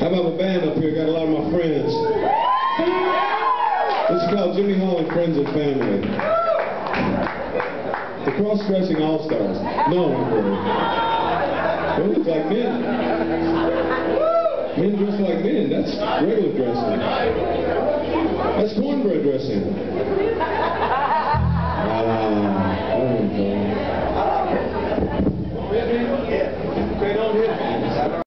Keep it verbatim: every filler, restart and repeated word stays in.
How about a band up here? Got a lot of my friends. This is called Jimmy Hall and Friends and Family. The cross-dressing Allstars. No, I'm kidding. They look like men. Men dress like men. That's regular dressing. That's cornbread dressing.